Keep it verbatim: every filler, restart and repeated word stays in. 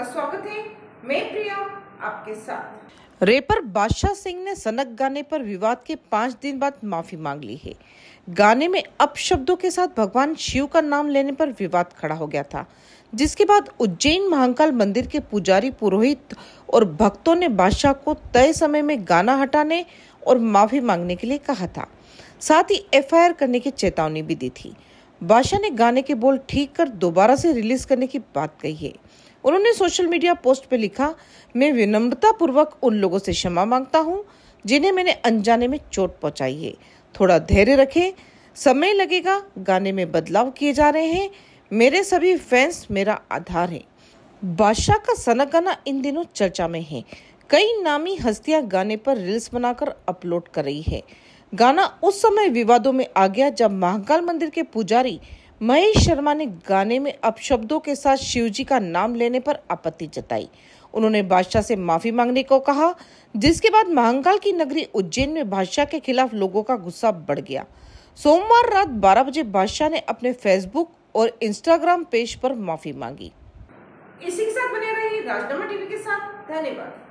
स्वागत है। मैं प्रिया आपके साथ। रैपर बादशाह सिंह ने सनक गाने पर विवाद के पाँच दिन बाद माफी मांग ली है। गाने में अपशब्दों के साथ भगवान शिव का नाम लेने पर विवाद खड़ा हो गया था, जिसके बाद उज्जैन महाकाल मंदिर के पुजारी, पुरोहित और भक्तों ने बादशाह को तय समय में गाना हटाने और माफी मांगने के लिए कहा था। साथ ही एफ आई आर करने की चेतावनी भी दी थी। बादशाह ने गाने के बोल ठीक कर दोबारा से रिलीज करने की बात कही है। उन्होंने सोशल मीडिया पोस्ट पे लिखा, मैं विनम्रता पूर्वक उन लोगों से क्षमा मांगता हूं जिन्हें मैंने अनजाने में चोट पहुंचाई है। थोड़ा धैर्य रखें, समय लगेगा, गाने में बदलाव किए जा रहे हैं। मेरे सभी फैंस मेरा आधार हैं। बादशाह का सनक गाना इन दिनों चर्चा में है। कई नामी हस्तियां गाने पर रील्स बनाकर अपलोड कर रही है। गाना उस समय विवादों में आ गया जब महाकाल मंदिर के पुजारी महेश शर्मा ने गाने में अपशब्दों के साथ शिवजी का नाम लेने पर आपत्ति जताई। उन्होंने बादशाह से माफी मांगने को कहा, जिसके बाद महाकाल की नगरी उज्जैन में बादशाह के खिलाफ लोगों का गुस्सा बढ़ गया। सोमवार रात बारह बजे बादशाह ने अपने फेसबुक और इंस्टाग्राम पेज पर माफी मांगी। इसी के साथ बने रहिए राजनामा टीवी के साथ। धन्यवाद।